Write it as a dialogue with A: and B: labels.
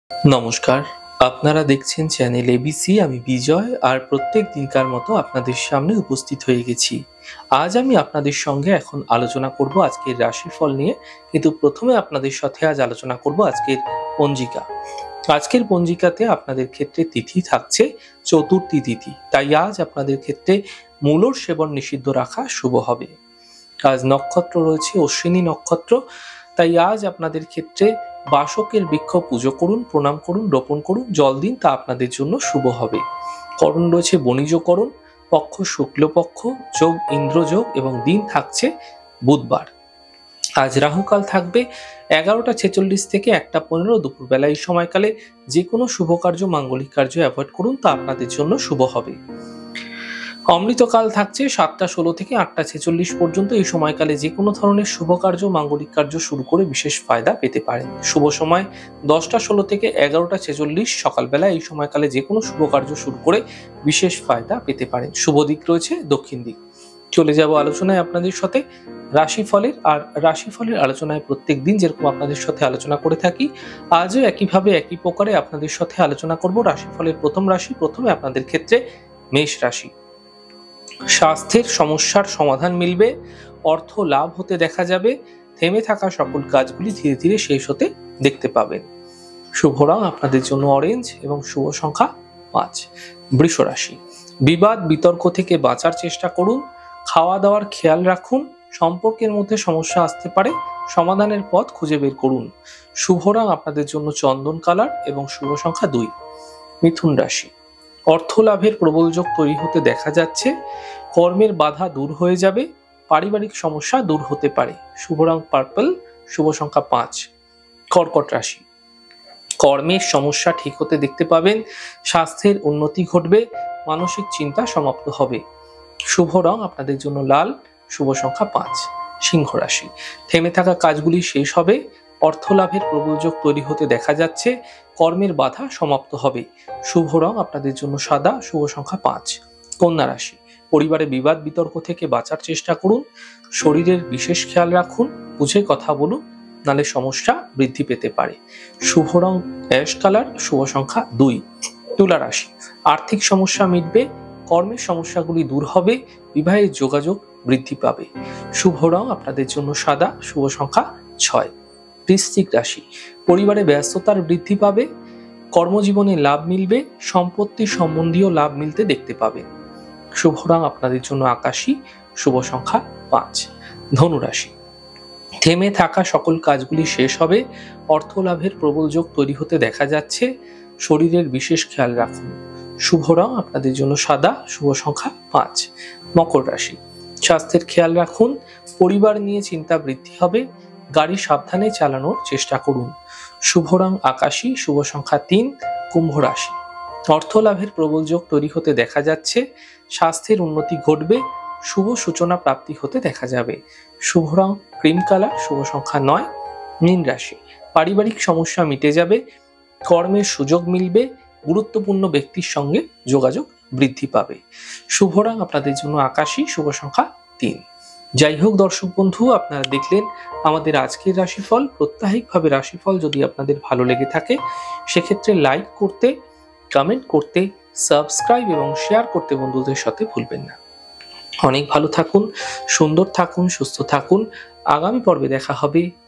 A: নমস্কার, আপনারা দেখছেন চ্যানেল এবিসি। আমি বিজয়, আর প্রত্যেক দিনকার মতো আপনাদের সামনে উপস্থিত হয়ে গেছি। আজ আমি আপনাদের সঙ্গে এখন আলোচনা করব আজকের রাশিফল নিয়ে, কিন্তু প্রথমে আপনাদের সাথে আজ আলোচনা করব আজকের পঞ্জিকা। আজকের পঞ্জিকাতে আপনাদের ক্ষেত্রে তিথি থাকছে চতুর্থী তিথি, তাই আজ আপনাদের ক্ষেত্রে মূলর সেবন নিষিদ্ধ রাখা শুভ হবে। আজ নক্ষত্র রয়েছে অশ্বিনী নক্ষত্র, তাই আজ আপনাদের ক্ষেত্রে বাসকের বৃক্ষ পুজো করুন, প্রণাম করুন, রোপণ করুন, জল দিন, তা আপনাদের জন্য শুভ হবে। করণ রয়েছে বণিজকরণ, পক্ষ শুক্লপক্ষ, যোগ ইন্দ্রযোগ এবং দিন থাকছে বুধবার। আজ রাহুকাল থাকবে 11টা 46 থেকে 1টা 15 দুপুরবেলা। এই সময়কালে যে কোনো শুভ কার্য, মাঙ্গলিক কার্য অ্যাভয়েড করুন, তা আপনাদের জন্য শুভ হবে। অমৃতকাল থাকছে 7টা 16 থেকে 8টা 46 পর্যন্ত। এই সময়কালে যে কোনো ধরনের শুভ কার্য, মাঙ্গলিক কার্য শুরু করে বিশেষ ফায়দা পেতে পারেন। শুভ সময় 10টা 16 থেকে 11টা 46 সকালবেলা। এই সময়কালে যে কোনো শুভ কার্য শুরু করে বিশেষ ফায়দা পেতে পারেন। শুভ দিক রয়েছে দক্ষিণ দিক। চলে যাব আলোচনায় আপনাদের সাথে রাশিফলের। আর রাশিফলের আলোচনায় প্রত্যেক দিন যেরকম আপনাদের সাথে আলোচনা করে থাকি, আজও একইভাবে একই প্রকারে আপনাদের সাথে আলোচনা করব রাশিফলের প্রথম রাশি। প্রথমে আপনাদের ক্ষেত্রে মেষ রাশি। স্বাস্থ্যের সমস্যার সমাধান মিলবে, অর্থ লাভ হতে দেখা যাবে, থেমে থাকা সকল কাজগুলি ধীরে ধীরে শেষ হতে দেখতে পাবেন। শুভ রং আপনাদের জন্য অরেঞ্জ এবং শুভ সংখ্যা 5। বৃষ রাশি। বিবাদ বিতর্ক থেকে বাঁচার চেষ্টা করুন, খাওয়া দাওয়ার খেয়াল রাখুন, সম্পর্কের মধ্যে সমস্যা আসতে পারে, সমাধানের পথ খুঁজে বের করুন। শুভ রং আপনাদের জন্য চন্দন কালার এবং শুভ সংখ্যা 2। মিথুন রাশি। অর্থ লাভের প্রবল যোগ তৈরি হতে দেখা যাচ্ছে, কর্মের বাধা দূর হয়ে যাবে, পারিবারিক সমস্যা দূর হতে পারে। শুভ রং পার্পল, শুভ সংখ্যা 5। কর্কট রাশি। কর্মের সমস্যা ঠিক হতে দেখতে পাবেন, স্বাস্থ্যের উন্নতি ঘটবে, মানসিক চিন্তা সমাপ্ত হবে। শুভ রং আপনাদের জন্য লাল, শুভ সংখ্যা 5। সিংহ রাশি। থেমে থাকা কাজগুলি শেষ হবে, অর্থ লাভের প্রবল যোগ তৈরি হতে দেখা যাচ্ছে, কর্মের বাধা সমাপ্ত হবে। শুভ রং আপনাদের জন্য সাদা, শুভ সংখ্যা 5। কন্যা রাশি। পরিবারে বিবাদ বিতর্ক থেকে বাঁচার চেষ্টা করুন, শরীরের বিশেষ খেয়াল রাখুন, বুঝে কথা বলুন, নালে সমস্যা বৃদ্ধি পেতে পারে। শুভ রং অ্যাশ কালার, শুভ সংখ্যা 2। তুলা রাশি। আর্থিক সমস্যা মিটবে, কর্মের সমস্যাগুলি দূর হবে, বিবাহের যোগাযোগ বৃদ্ধি পাবে। শুভ রং আপনাদের জন্য সাদা, শুভ সংখ্যা 6। বৃশ্চিক রাশি। পরিবারে ব্যস্ততার বৃদ্ধি পাবে, কর্মজীবনে লাভ মিলবে, সম্পত্তি সম্বন্ধীয় লাভ মিলতে দেখতে পাবে। শুভ রং আপনাদের জন্য আকাশী, শুভ সংখ্যা 5। ধনু রাশি। থেমে থাকা সকল কাজগুলি শেষ হবে, অর্থ লাভের প্রবল যোগ তৈরি হতে দেখা যাচ্ছে, শরীরের বিশেষ খেয়াল রাখুন। শুভ রং আপনাদের জন্য সাদা, শুভ সংখ্যা 5। মকর রাশি। স্বাস্থ্যের খেয়াল রাখুন, পরিবার নিয়ে চিন্তা বৃদ্ধি হবে, গাড়ি সাবধানে চালানোর চেষ্টা করুন। শুভ রং আকাশী, শুভ সংখ্যা 3। কুম্ভ রাশি। অর্থ লাভের প্রবল যোগ তৈরি হতে দেখা যাচ্ছে, স্বাস্থ্যের উন্নতি ঘটবে, শুভ সূচনা প্রাপ্তি হতে দেখা যাবে। শুভ রং ক্রিম কালার, শুভ সংখ্যা 9। মীন রাশি। পারিবারিক সমস্যা মিটে যাবে, কর্মের সুযোগ মিলবে, গুরুত্বপূর্ণ ব্যক্তির সঙ্গে যোগাযোগ বৃদ্ধি পাবে। শুভ রং আপনাদের জন্য আকাশী, শুভ সংখ্যা 3। যাই হোক দর্শক বন্ধু, আপনারা দেখলেন আমাদের আজকের রাশিফল। প্রত্যাহিকভাবে রাশিফল যদি আপনাদের ভালো লেগে থাকে, সেক্ষেত্রে লাইক করতে, কমেন্ট করতে, সাবস্ক্রাইব এবং শেয়ার করতে বন্ধুদের সাথে ভুলবেন না। অনেক ভালো থাকুন, সুন্দর থাকুন, সুস্থ থাকুন। আগামী পর্বে দেখা হবে।